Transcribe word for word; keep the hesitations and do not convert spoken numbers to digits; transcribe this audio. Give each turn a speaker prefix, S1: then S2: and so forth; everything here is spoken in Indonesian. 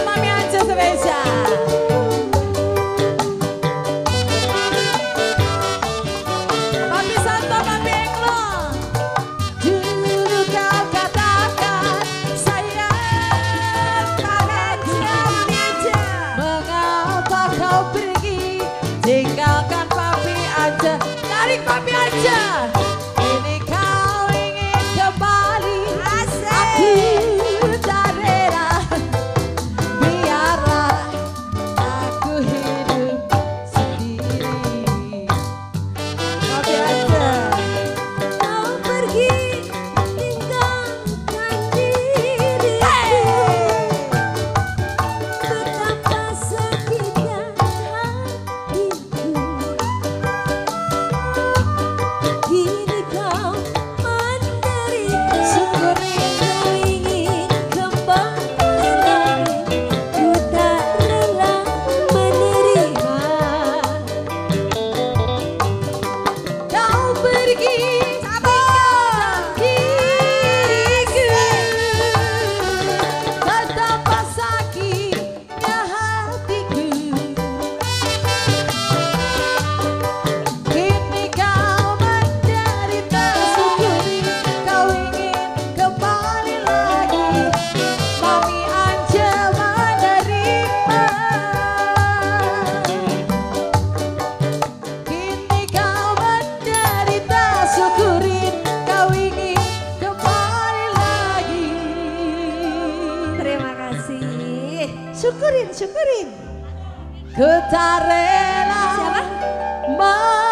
S1: buat Mami Anja spesial. Papi Santo, Papi Englo. Dulu kau katakan sayang padaku. Mami Anja. Mengapa kau pergi tinggalkan Papi Anja? Tarik Papi Anja. Ini kau ingin kembali. Aku tak rela. Biarlah aku hidup sendiri. Papi Anja.
S2: Kau pergi tinggalkan diriku. Betapa sakitnya hatiku. Kini kau menderita.
S1: Syukuri.
S2: Kau ingin kembali lagi. Ku tak rela menerima.
S1: Kau pergi tinggalkan diriku. Betapa sakitnya hatiku. Kini kau menderita. Syukuri kau ingin kembali lagi. Mami Anja menerima. Kini kau menderita, syukurin kau ingin kembali lagi.
S2: Terima kasih. Syukurin, syukurin.
S1: Ku tak rela
S2: Siapa?
S1: menerima.